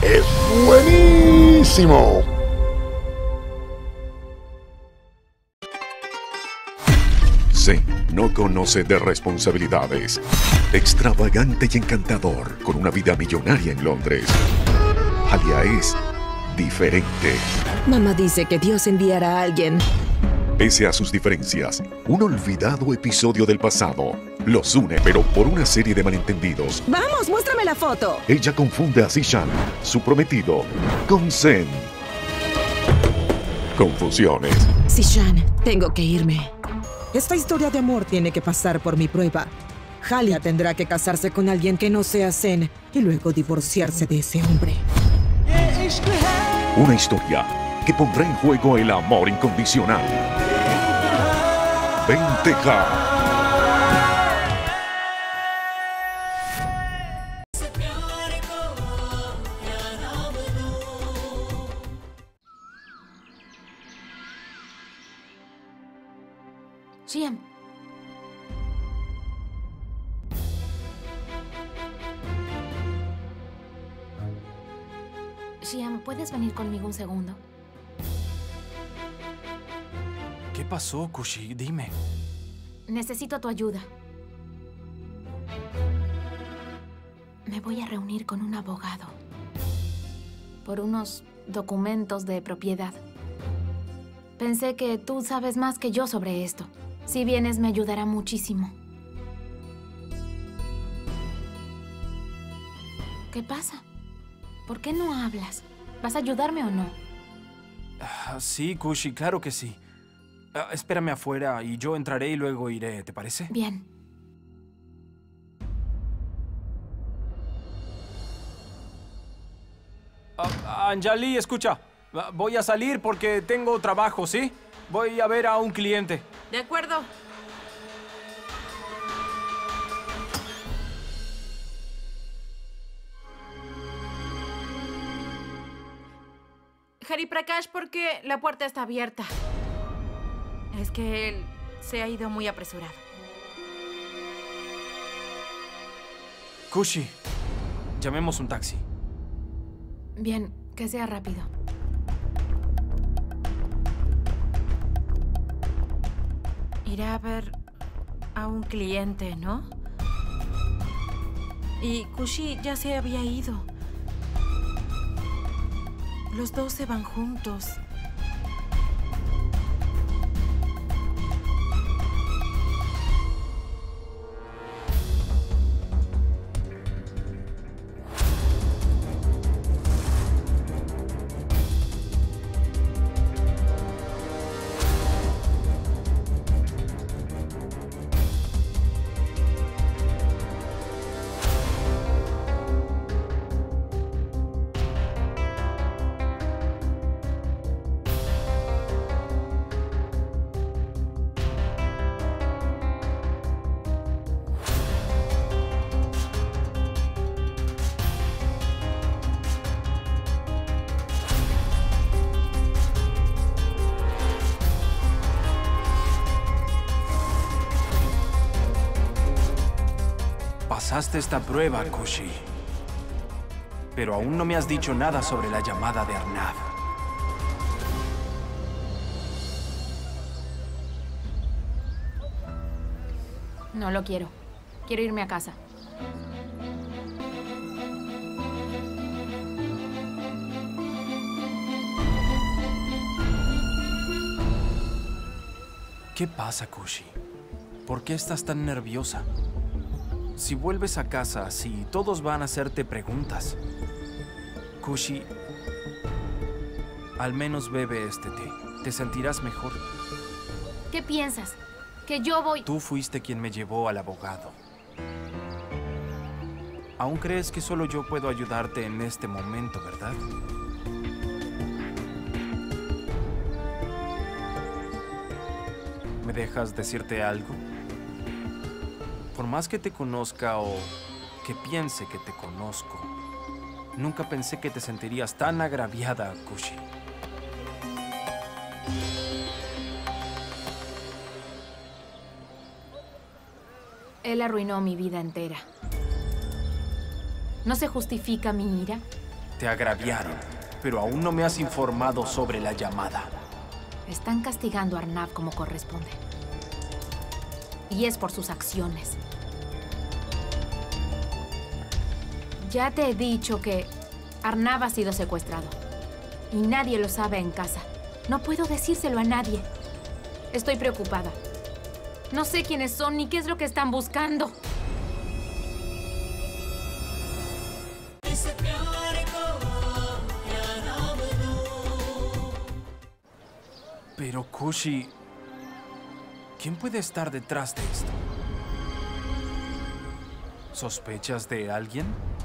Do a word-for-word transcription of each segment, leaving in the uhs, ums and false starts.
es buenísimo. Zen no conoce de responsabilidades. Extravagante y encantador, con una vida millonaria en Londres. Halia es diferente. Mamá dice que Dios enviará a alguien. Pese a sus diferencias, un olvidado episodio del pasado los une, pero por una serie de malentendidos. ¡Vamos, muéstrame la foto! Ella confunde a Zishan, su prometido, con Zen. Confusiones. Zishan, tengo que irme. Esta historia de amor tiene que pasar por mi prueba. Halia tendrá que casarse con alguien que no sea Zen y luego divorciarse de ese hombre. Una historia que pondrá en juego el amor incondicional. Venteja. Xian. Xian, ¿puedes venir conmigo un segundo? ¿Qué pasó, Kushi? Dime. Necesito tu ayuda. Me voy a reunir con un abogado por unos documentos de propiedad. Pensé que tú sabes más que yo sobre esto. Si vienes, me ayudará muchísimo. ¿Qué pasa? ¿Por qué no hablas? ¿Vas a ayudarme o no? Ah, sí, Kushi, claro que sí. Ah, espérame afuera y yo entraré y luego iré, ¿te parece? Bien. Ah, Anjali, escucha. Ah, voy a salir porque tengo trabajo, ¿sí? Voy a ver a un cliente. De acuerdo. Hari Prakash, ¿por qué la puerta está abierta? Es que él se ha ido muy apresurado. Kushi, llamemos un taxi. Bien, que sea rápido. Irá a ver a un cliente, ¿no? Y Kushi ya se había ido. Los dos se van juntos. Pasaste esta prueba, Kushi. Pero aún no me has dicho nada sobre la llamada de Arnav. No lo quiero. Quiero irme a casa. ¿Qué pasa, Kushi? ¿Por qué estás tan nerviosa? Si vuelves a casa así, todos van a hacerte preguntas. Kushi, al menos bebe este té. Te sentirás mejor. ¿Qué piensas? ¿Que yo voy...? Tú fuiste quien me llevó al abogado. ¿Aún crees que solo yo puedo ayudarte en este momento, verdad? ¿Me dejas decirte algo? Por más que te conozca o que piense que te conozco, nunca pensé que te sentirías tan agraviada, Kushi. Él arruinó mi vida entera. ¿No se justifica mi ira? Te agraviaron, pero aún no me has informado sobre la llamada. Están castigando a Arnav como corresponde. Y es por sus acciones. Ya te he dicho que Arnav ha sido secuestrado. Y nadie lo sabe en casa. No puedo decírselo a nadie. Estoy preocupada. No sé quiénes son ni qué es lo que están buscando. Pero, Kushi, ¿quién puede estar detrás de esto? ¿Sospechas de alguien?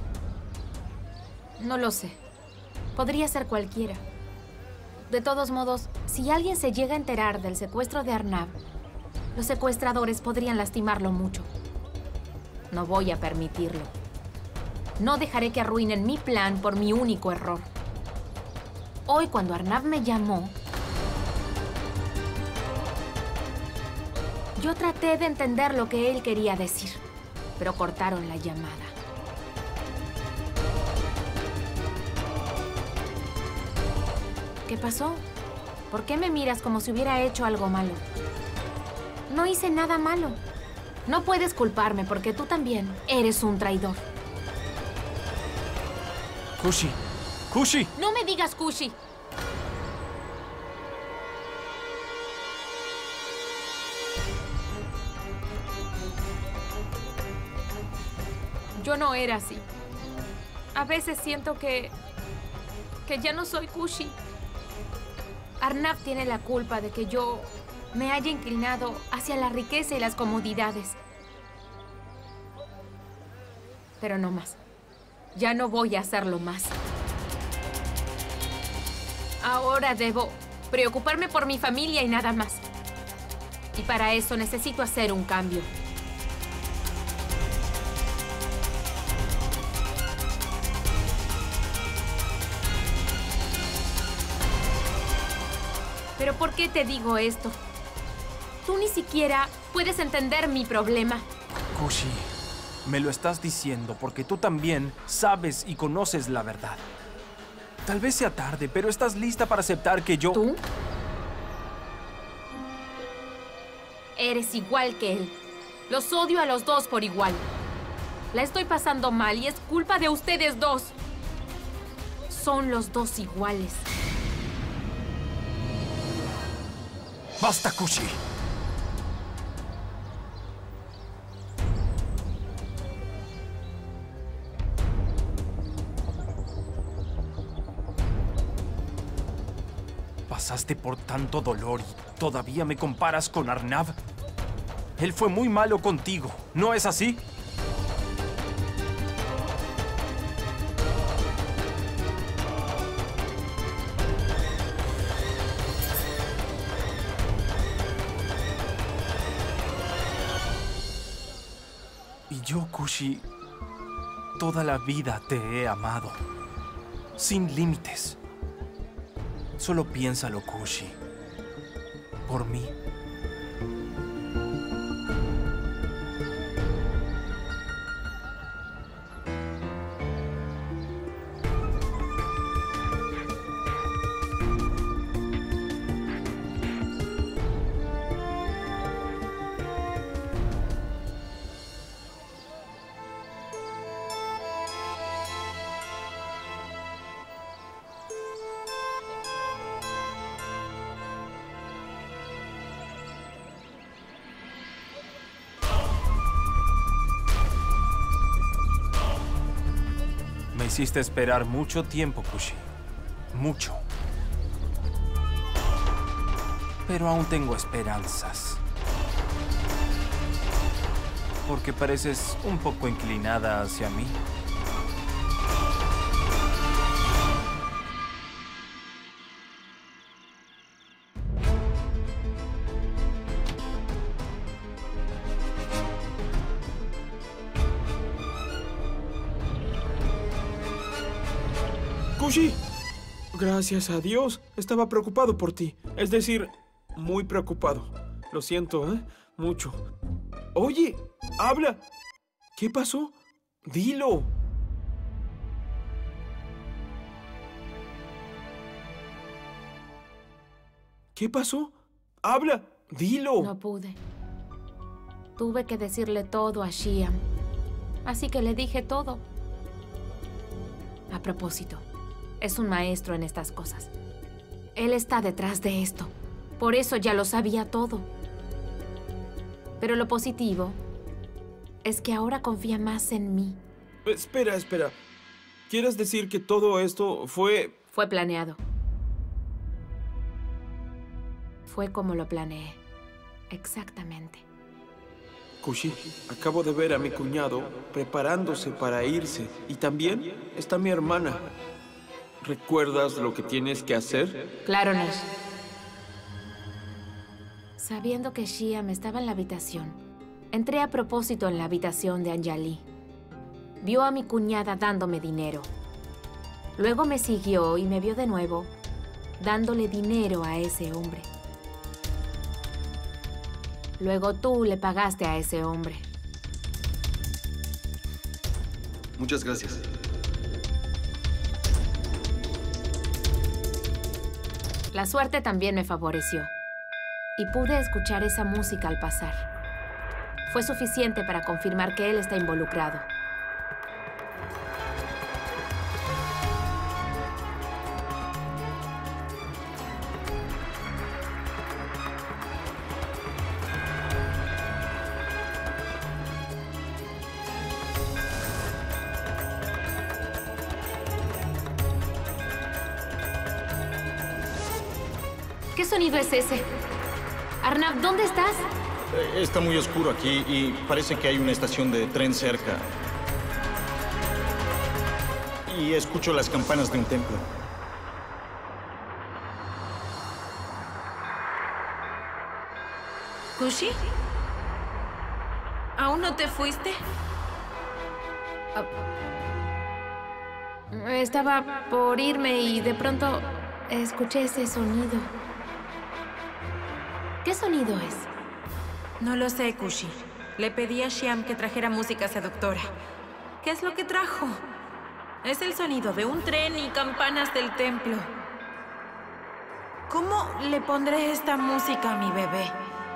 No lo sé. Podría ser cualquiera. De todos modos, si alguien se llega a enterar del secuestro de Arnav, los secuestradores podrían lastimarlo mucho. No voy a permitirlo. No dejaré que arruinen mi plan por mi único error. Hoy, cuando Arnav me llamó, yo traté de entender lo que él quería decir, pero cortaron la llamada. ¿Qué pasó? ¿Por qué me miras como si hubiera hecho algo malo? No hice nada malo. No puedes culparme porque tú también eres un traidor. Kushi, Kushi. No me digas Kushi. Yo no era así. A veces siento que... que ya no soy Kushi. Arnav tiene la culpa de que yo me haya inclinado hacia la riqueza y las comodidades. Pero no más. Ya no voy a hacerlo más. Ahora debo preocuparme por mi familia y nada más. Y para eso necesito hacer un cambio. ¿Pero por qué te digo esto? Tú ni siquiera puedes entender mi problema. Kushi, me lo estás diciendo porque tú también sabes y conoces la verdad. Tal vez sea tarde, pero estás lista para aceptar que yo... ¿Tú? Eres igual que él. Los odio a los dos por igual. La estoy pasando mal y es culpa de ustedes dos. Son los dos iguales. ¡Basta, Kushi! Pasaste por tanto dolor y todavía me comparas con Arnav. Él fue muy malo contigo, ¿no es así? Y yo, Kushi, toda la vida te he amado, sin límites. Solo piénsalo, Kushi. Por mí. Me hiciste esperar mucho tiempo, Kushi. Mucho. Pero aún tengo esperanzas. Porque pareces un poco inclinada hacia mí. Kushi, gracias a Dios. Estaba preocupado por ti. Es decir, muy preocupado. Lo siento, ¿eh? Mucho. Oye, habla. ¿Qué pasó? Dilo. ¿Qué pasó? ¡Habla! ¡Dilo! No pude. Tuve que decirle todo a Xian. Así que le dije todo. A propósito, es un maestro en estas cosas. Él está detrás de esto. Por eso ya lo sabía todo. Pero lo positivo es que ahora confía más en mí. Espera, espera. ¿Quieres decir que todo esto fue...? Fue planeado. Fue como lo planeé. Exactamente. Kushi, acabo de ver a mi cuñado preparándose para irse. Y también está mi hermana. ¿Recuerdas lo que tienes que hacer? Claro, Nash. Sabiendo que Xian estaba en la habitación, entré a propósito en la habitación de Anjali. Vio a mi cuñada dándome dinero. Luego me siguió y me vio de nuevo dándole dinero a ese hombre. Luego tú le pagaste a ese hombre. Muchas gracias. La suerte también me favoreció. Y pude escuchar esa música al pasar. Fue suficiente para confirmar que él está involucrado. ¿Qué sonido es ese? Arnab, ¿dónde estás? Eh, está muy oscuro aquí y parece que hay una estación de tren cerca. Y escucho las campanas de un templo. ¿Kushi? ¿Aún no te fuiste? Estaba por irme y de pronto escuché ese sonido. ¿Qué sonido es? No lo sé, Kushi. Le pedí a Xian que trajera música seductora. ¿Qué es lo que trajo? Es el sonido de un tren y campanas del templo. ¿Cómo le pondré esta música a mi bebé?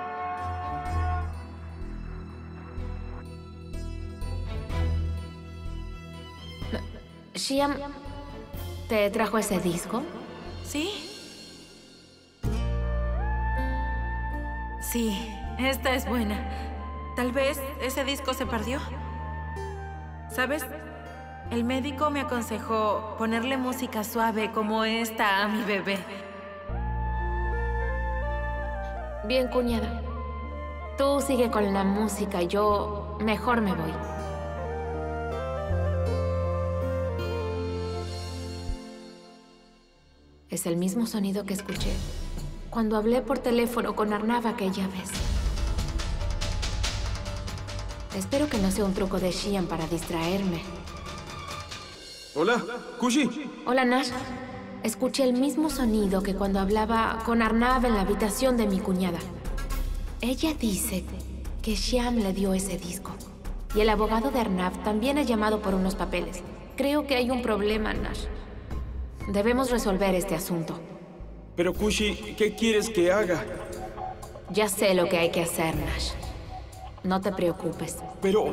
¿Xian te trajo ese disco? ¿Sí? Sí, esta es buena. Tal vez ese disco se perdió. ¿Sabes? El médico me aconsejó ponerle música suave como esta a mi bebé. Bien, cuñada. Tú sigue con la música y yo mejor me voy. Es el mismo sonido que escuché cuando hablé por teléfono con Arnab aquella vez. Espero que no sea un truco de Xian para distraerme. Hola, Kushi. Hola, Nash. Escuché el mismo sonido que cuando hablaba con Arnab en la habitación de mi cuñada. Ella dice que Xian le dio ese disco. Y el abogado de Arnab también ha llamado por unos papeles. Creo que hay un problema, Nash. Debemos resolver este asunto. Pero, Kushi, ¿qué quieres que haga? Ya sé lo que hay que hacer, Nash. No te preocupes. Pero...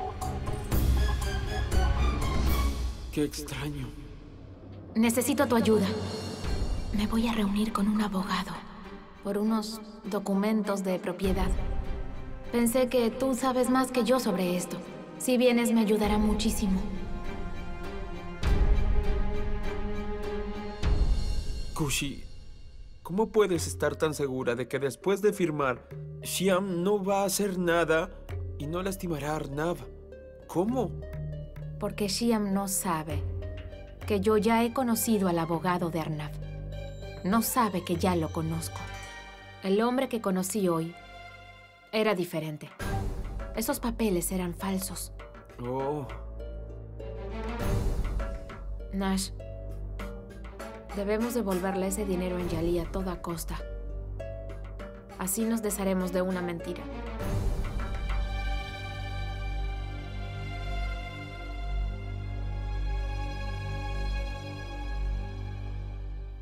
qué extraño. Necesito tu ayuda. Me voy a reunir con un abogado por unos documentos de propiedad. Pensé que tú sabes más que yo sobre esto. Si vienes, me ayudará muchísimo. Kushi, ¿cómo puedes estar tan segura de que después de firmar, Xian no va a hacer nada y no lastimará a Arnab? ¿Cómo? Porque Xian no sabe que yo ya he conocido al abogado de Arnab. No sabe que ya lo conozco. El hombre que conocí hoy era diferente. Esos papeles eran falsos. Oh. Nash, debemos devolverle ese dinero a Anjali a toda costa. Así nos desharemos de una mentira.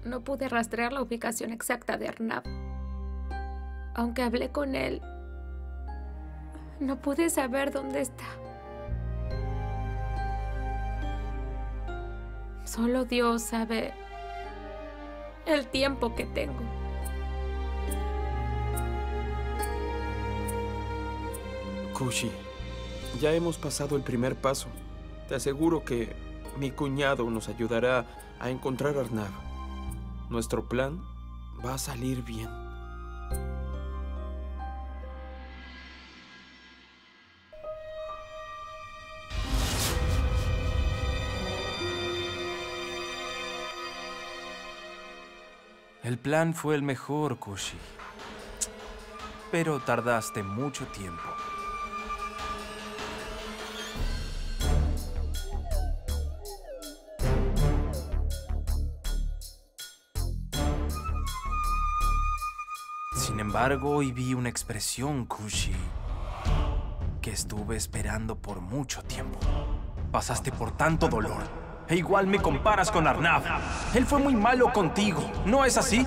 no pude rastrear la ubicación exacta de Arnab. Aunque hablé con él, no pude saber dónde está. Solo Dios sabe el tiempo que tengo. Kushi, ya hemos pasado el primer paso. Te aseguro que mi cuñado nos ayudará a encontrar a Arnab. Nuestro plan va a salir bien. El plan fue el mejor, Kushi. Pero tardaste mucho tiempo. Sin embargo, hoy vi una expresión, Kushi, que estuve esperando por mucho tiempo. Pasaste por tanto dolor. E igual me comparas con Arnab. Él fue muy malo contigo, ¿no es así?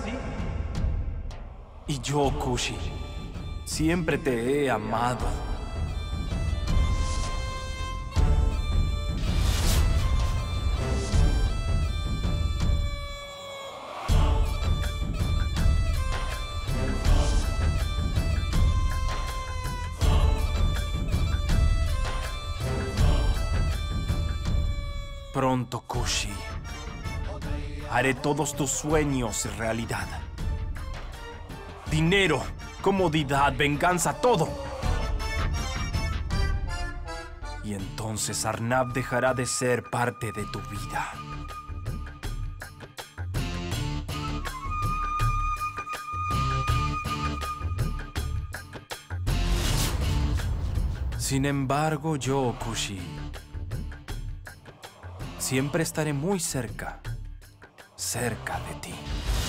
Y yo, Kushi, siempre te he amado. Pronto, Kushi, haré todos tus sueños realidad. Dinero, comodidad, venganza, todo. Y entonces Arnab dejará de ser parte de tu vida. Sin embargo, yo, Kushi, siempre estaré muy cerca, cerca de ti.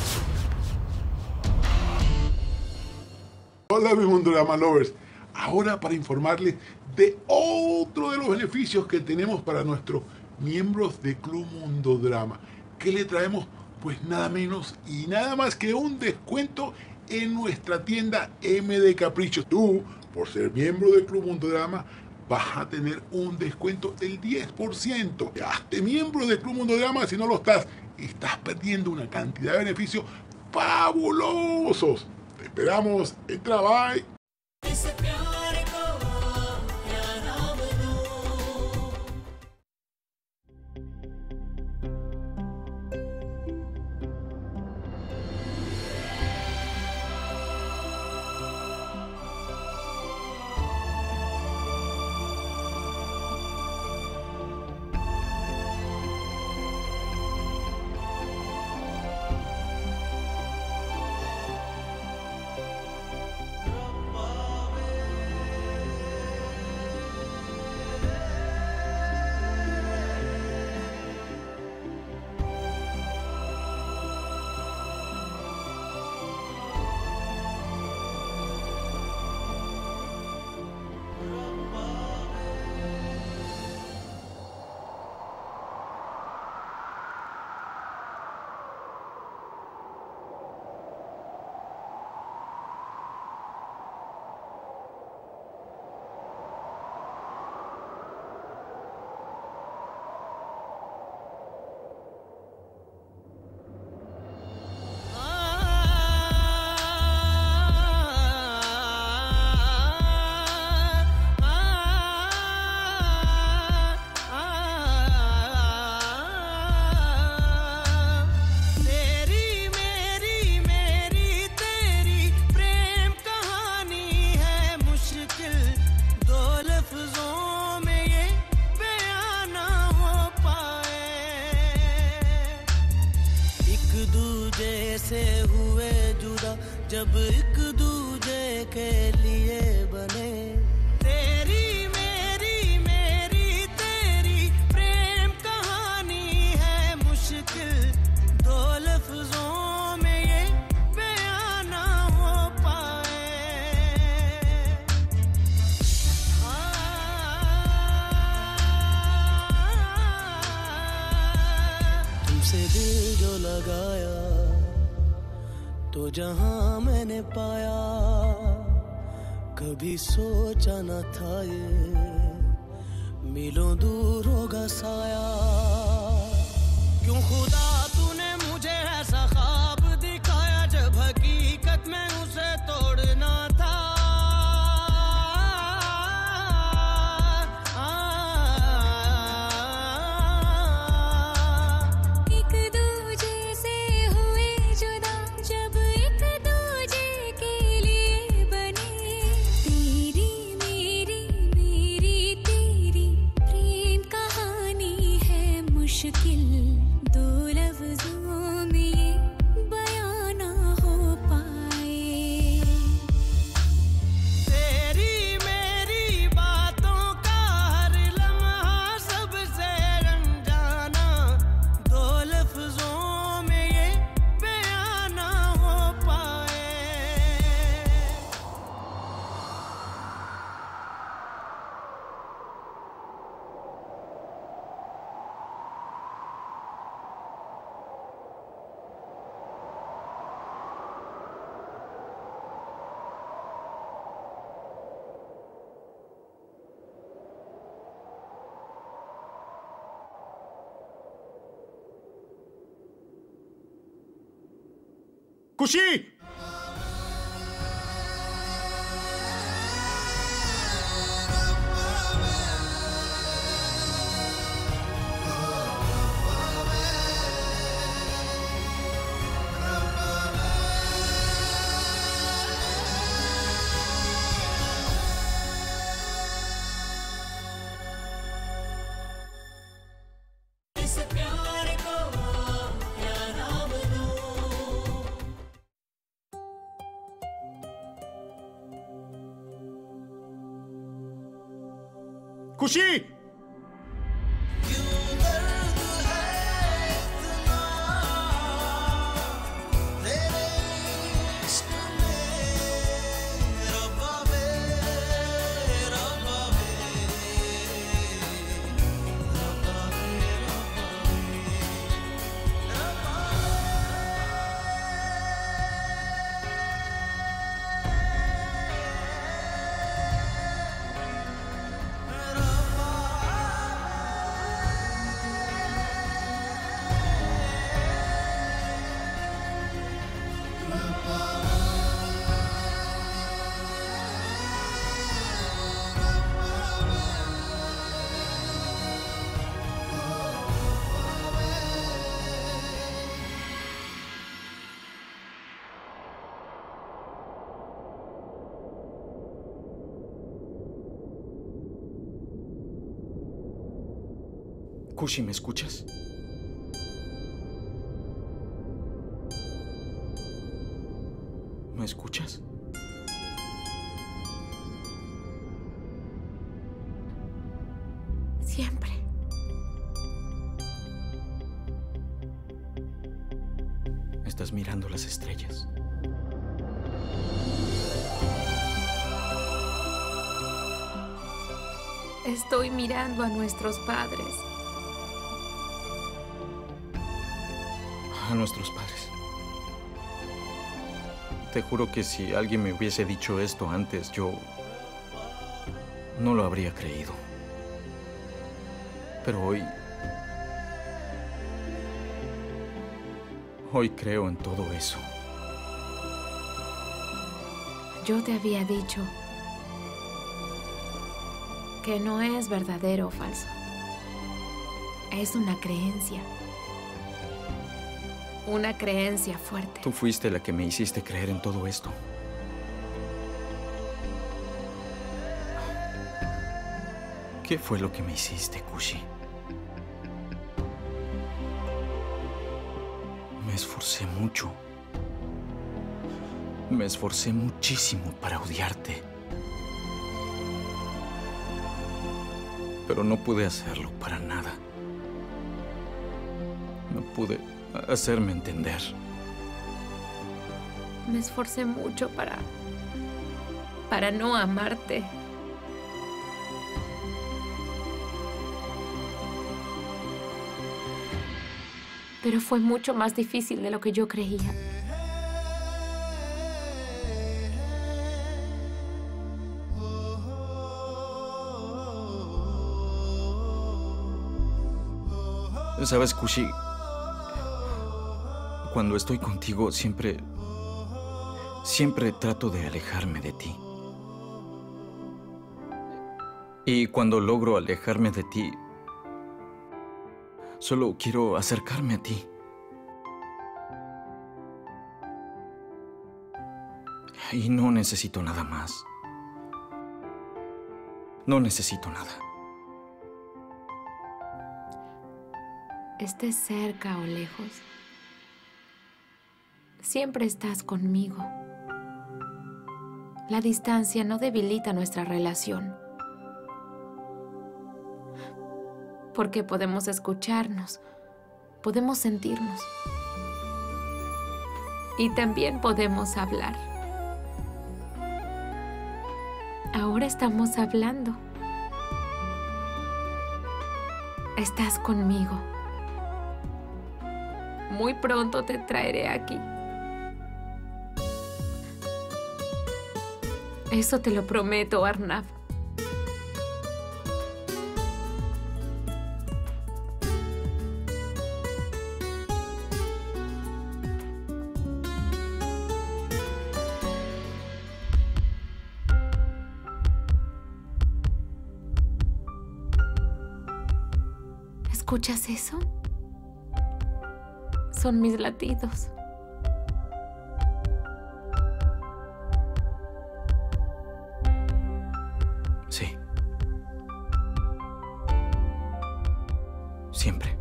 Hola, mi Mundorama Lovers. Ahora para informarles de otro de los beneficios que tenemos para nuestros miembros de Club Mundodrama. ¿Qué le traemos? Pues nada menos y nada más que un descuento en nuestra tienda M de Caprichos. Tú, por ser miembro del Club Mundodrama, vas a tener un descuento del diez por ciento. Hazte miembro del Club Mundodrama si no lo estás. Estás perdiendo una cantidad de beneficios fabulosos. Te esperamos. Entra, bye. जब एक दूजे के लिए बने तेरी मेरी मेरी तेरी प्रेम कहानी है मुश्किल दो लफ्जों में ये बयां ना हो पाए तुमसे दिल जो लगाया तो जहां मैंने पाया कभी सोचा न था ये मिलों दूर होगा साया। क्यों खुदा तूने मुझे ऐसा ख्वाब दिखाया जब हकीकत में उसे तोड़ना था। एक दूजे से हुए जुदा जब एक दूजे के लिए बने तेरी मेरी मेरी तेरी प्रेम कहानी है मुश्किल दो लफ्जों में ये बयां ना हो पाए। तेरी मेरी बातों का हर लम्हा सबसे अनजाना दो लफ्जों में ये बयां ना हो पाए। खुशी! इस प्यार को क्या नाम दूं? खुशी! Kushi, ¿me escuchas? ¿Me escuchas? Siempre. Estás mirando las estrellas. Estoy mirando a nuestros padres. A nuestros padres. Te juro que si alguien me hubiese dicho esto antes, yo no lo habría creído. Pero hoy... Hoy creo en todo eso. Yo te había dicho que no es verdadero o falso. Es una creencia. Una creencia fuerte. Tú fuiste la que me hiciste creer en todo esto. ¿Qué fue lo que me hiciste, Kushi? Me esforcé mucho. Me esforcé muchísimo para odiarte. Pero no pude hacerlo para nada. No pude hacerme entender. Me esforcé mucho para... para no amarte. Pero fue mucho más difícil de lo que yo creía. Sabes, Kushi, cuando estoy contigo siempre... Siempre trato de alejarme de ti. Y cuando logro alejarme de ti, solo quiero acercarme a ti. Y no necesito nada más. No necesito nada. Estés cerca o lejos, siempre estás conmigo. La distancia no debilita nuestra relación, porque podemos escucharnos, podemos sentirnos y también podemos hablar. Ahora estamos hablando. Estás conmigo. Muy pronto te traeré aquí. Eso te lo prometo, Arnav. ¿Escuchas eso? Son mis latidos. Sí. Siempre.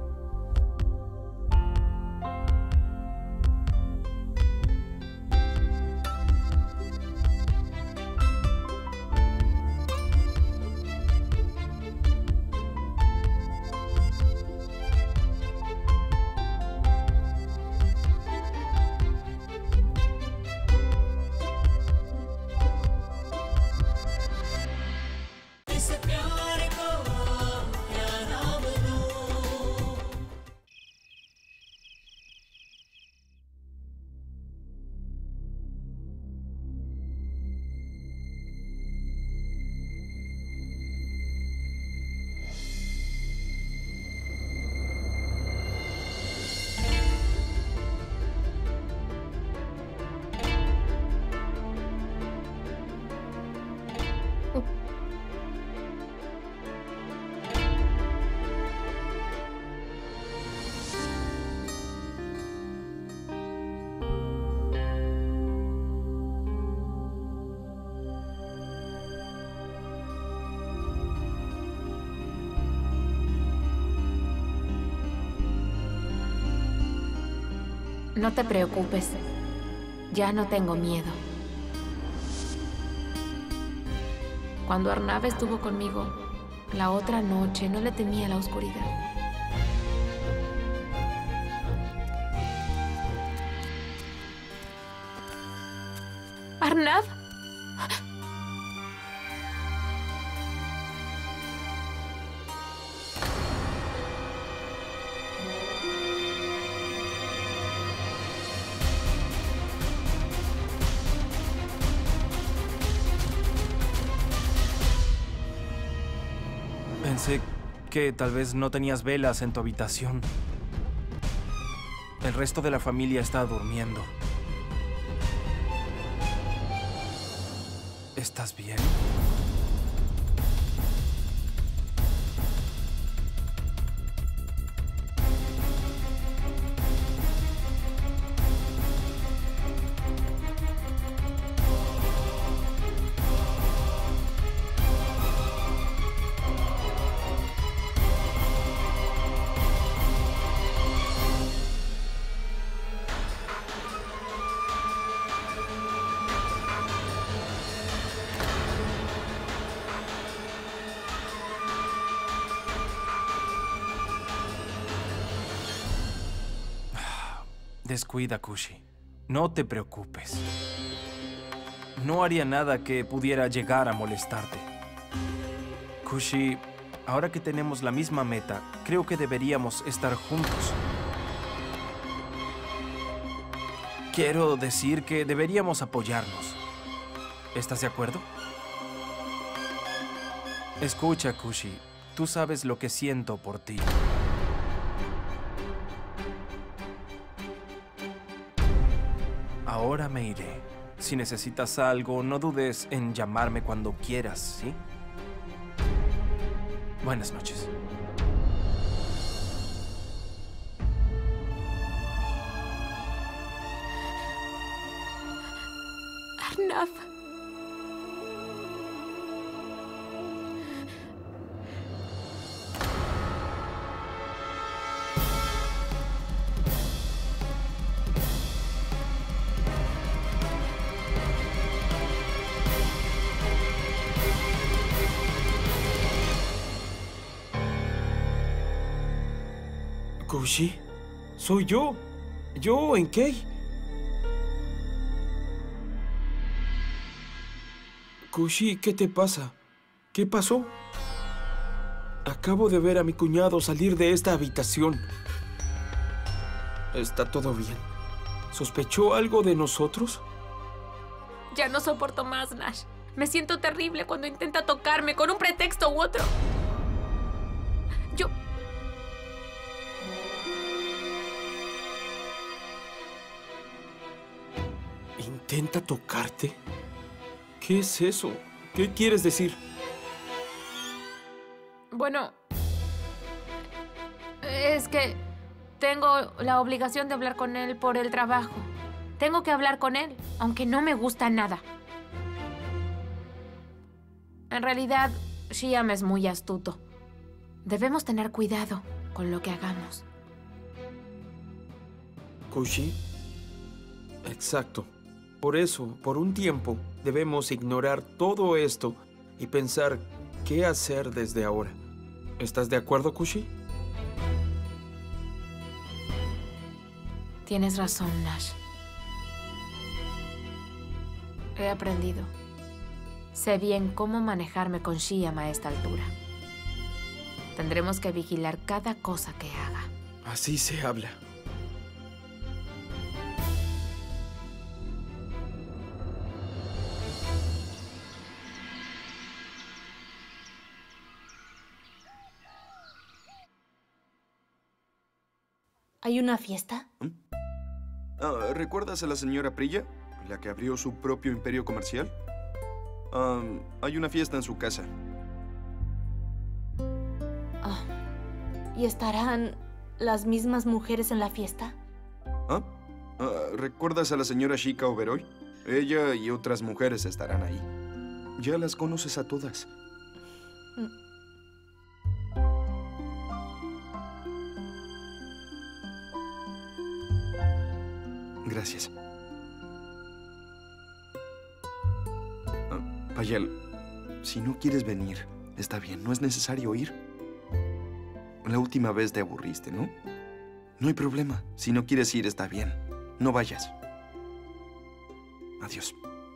No te preocupes. Ya no tengo miedo. Cuando Arnav estuvo conmigo, la otra noche no le temía la oscuridad. ¿Arnav? Pensé que tal vez no tenías velas en tu habitación. El resto de la familia está durmiendo. ¿Estás bien? Descuida, Kushi. No te preocupes. No haría nada que pudiera llegar a molestarte. Kushi, ahora que tenemos la misma meta, creo que deberíamos estar juntos. Quiero decir que deberíamos apoyarnos. ¿Estás de acuerdo? Escucha, Kushi. Tú sabes lo que siento por ti. Ahora me iré. Si necesitas algo, no dudes en llamarme cuando quieras, ¿sí? Buenas noches. Arnav. Kushi, soy yo. Yo, Enkei. Kushi, ¿qué te pasa? ¿Qué pasó? Acabo de ver a mi cuñado salir de esta habitación. ¿Está todo bien? ¿Sospechó algo de nosotros? Ya no soporto más, Nash. Me siento terrible cuando intenta tocarme con un pretexto u otro. Yo... ¿Intenta tocarte? ¿Qué es eso? ¿Qué quieres decir? Bueno... Es que tengo la obligación de hablar con él por el trabajo. Tengo que hablar con él, aunque no me gusta nada. En realidad, Shiam es muy astuto. Debemos tener cuidado con lo que hagamos. ¿Kushi? Exacto. Por eso, por un tiempo, debemos ignorar todo esto y pensar qué hacer desde ahora. ¿Estás de acuerdo, Kushi? Tienes razón, Nash. He aprendido. Sé bien cómo manejarme con Shiam a esta altura. Tendremos que vigilar cada cosa que haga. Así se habla. ¿Hay una fiesta? Ah, ¿recuerdas a la señora Priya? ¿La que abrió su propio imperio comercial? Ah, hay una fiesta en su casa. Ah, ¿y estarán las mismas mujeres en la fiesta? ¿Ah? Ah, ¿recuerdas a la señora Shika Oberoi? Ella y otras mujeres estarán ahí. Ya las conoces a todas. Gracias. Ah, Payal, si no quieres venir, está bien, no es necesario ir. La última vez te aburriste, ¿no? No hay problema. Si no quieres ir, está bien. No vayas. Adiós.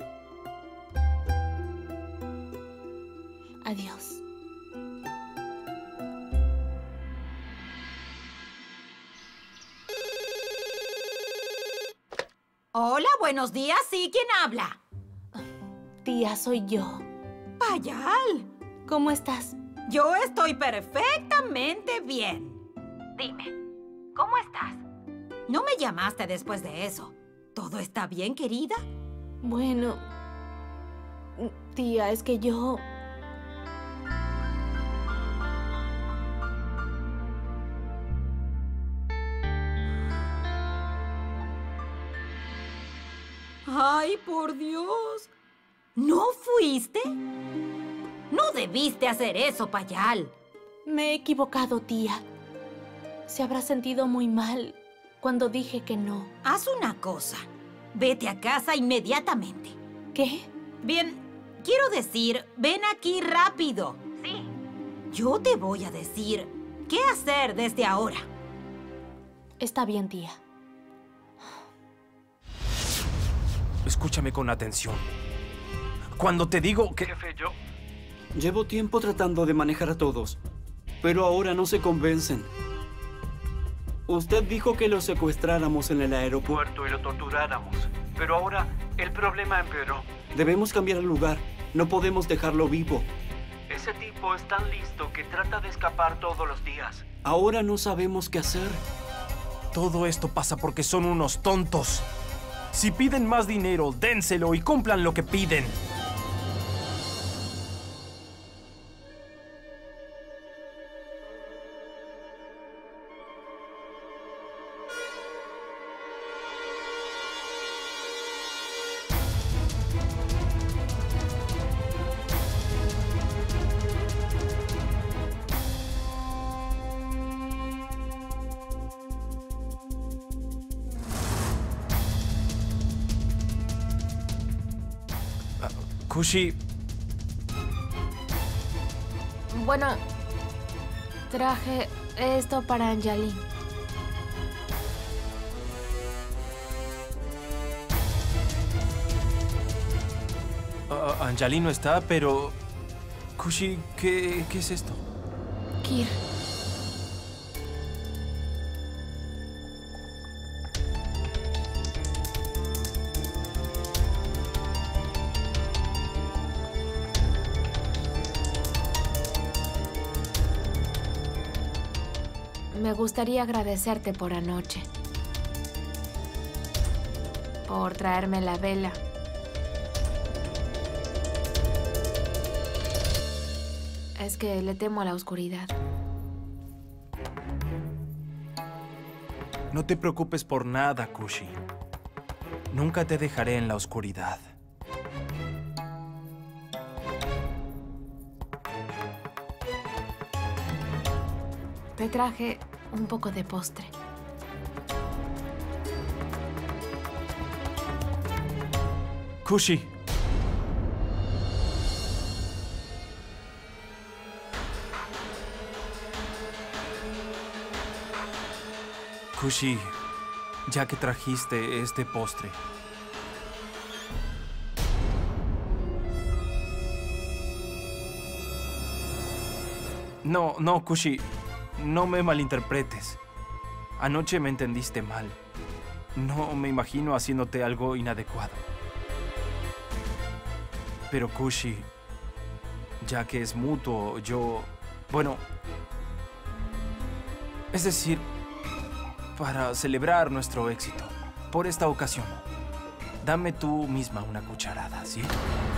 Adiós. Hola, buenos días. ¿Sí? ¿Quién habla? Tía, soy yo. Payal. ¿Cómo estás? Yo estoy perfectamente bien. Dime, ¿cómo estás? No me llamaste después de eso. ¿Todo está bien, querida? Bueno, tía, es que yo... ¡Ay, por Dios! ¿No fuiste? No debiste hacer eso, Payal. Me he equivocado, tía. Se habrá sentido muy mal cuando dije que no. Haz una cosa. Vete a casa inmediatamente. ¿Qué? Bien, quiero decir, ven aquí rápido. Sí. Yo te voy a decir qué hacer desde ahora. Está bien, tía. Escúchame con atención. Cuando te digo que... Jefe, yo... Llevo tiempo tratando de manejar a todos, pero ahora no se convencen. Usted dijo que lo secuestráramos en el aeropuerto y lo torturáramos, pero ahora el problema empeoró. Debemos cambiar el lugar. No podemos dejarlo vivo. Ese tipo es tan listo que trata de escapar todos los días. Ahora no sabemos qué hacer. Todo esto pasa porque son unos tontos. Si piden más dinero, dénselo y cumplan lo que piden. Kushi. Bueno, traje esto para Anjali. Uh, Anjali no está, pero... Kushi, ¿qué, qué es esto? Kir. Me gustaría agradecerte por anoche. Por traerme la vela. Es que le temo a la oscuridad. No te preocupes por nada, Kushi. Nunca te dejaré en la oscuridad. Te traje un poco de postre. Kushi. Kushi, ya que trajiste este postre. No, no, Kushi. No me malinterpretes. Anoche me entendiste mal. No me imagino haciéndote algo inadecuado. Pero Kushi, ya que es mutuo, yo... Bueno... Es decir, para celebrar nuestro éxito, por esta ocasión, dame tú misma una cucharada, ¿sí?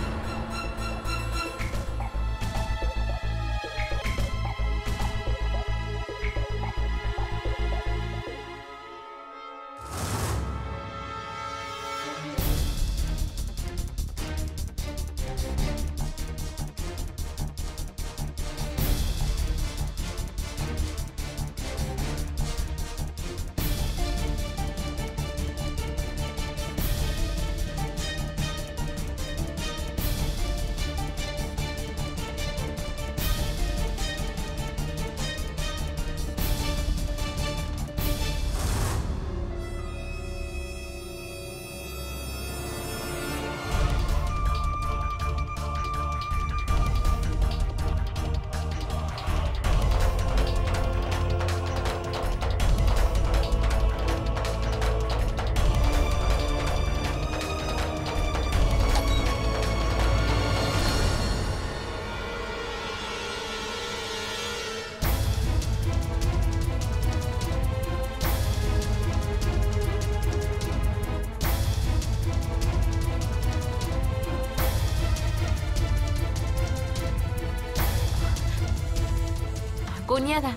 Cuñada.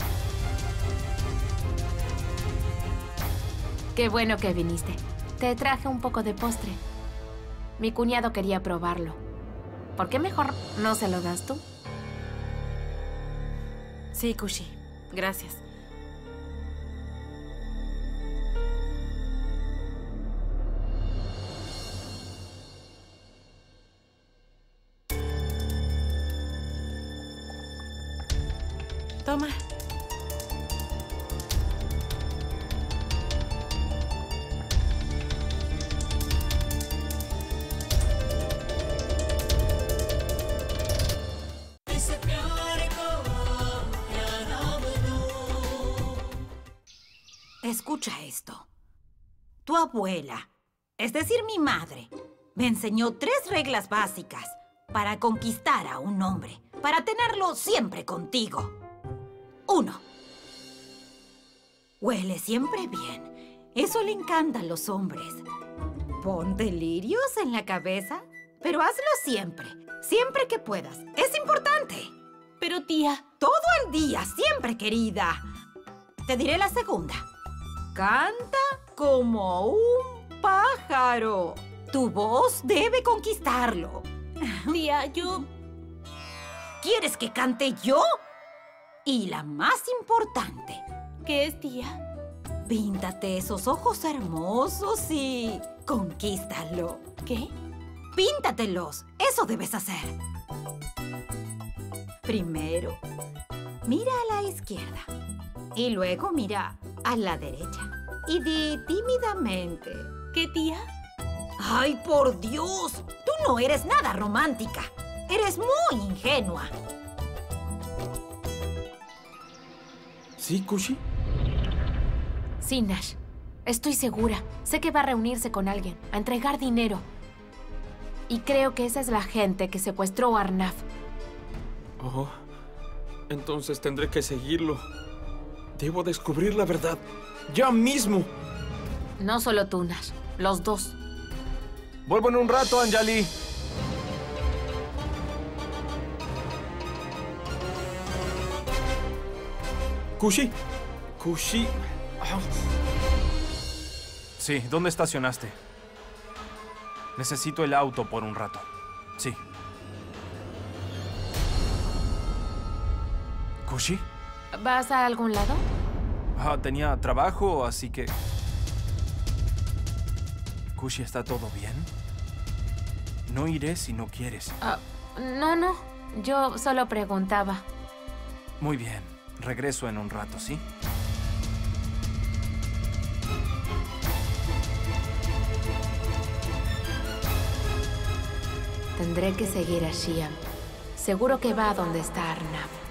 Qué bueno que viniste. Te traje un poco de postre. Mi cuñado quería probarlo. ¿Por qué mejor no se lo das tú? Sí, Kushi. Gracias. Toma. Escucha esto. Tu abuela, es decir, mi madre, me enseñó tres reglas básicas para conquistar a un hombre, para tenerlo siempre contigo. Uno. Huele siempre bien. Eso le encanta a los hombres. ¿Ponte lirios en la cabeza? Pero hazlo siempre, siempre que puedas. Es importante. Pero tía... Todo el día, siempre, querida. Te diré la segunda. Canta como un pájaro. Tu voz debe conquistarlo. Tía, yo... ¿Quieres que cante yo? Y la más importante. ¿Qué es, tía? Píntate esos ojos hermosos y conquístalo. ¿Qué? Píntatelos. Eso debes hacer. Primero, mira a la izquierda. Y luego mira a la derecha. Y di tímidamente. ¿Qué, tía? ¡Ay, por Dios! Tú no eres nada romántica. Eres muy ingenua. ¿Sí, Kushi? Sí, Nash. Estoy segura. Sé que va a reunirse con alguien, a entregar dinero. Y creo que esa es la gente que secuestró a Arnav. Oh, entonces tendré que seguirlo. Debo descubrir la verdad. ¡Ya mismo! No solo tú, Nash. Los dos. Vuelvo en un rato, Anjali. Kushi. Kushi. Ah. Sí, ¿dónde estacionaste? Necesito el auto por un rato. Sí. ¿Kushi? ¿Vas a algún lado? Ah, tenía trabajo, así que... Kushi, ¿está todo bien? No iré si no quieres. Ah, no, no. Yo solo preguntaba. Muy bien. Regreso en un rato, ¿sí? Tendré que seguir a Shiam. Seguro que va a donde está Arnav.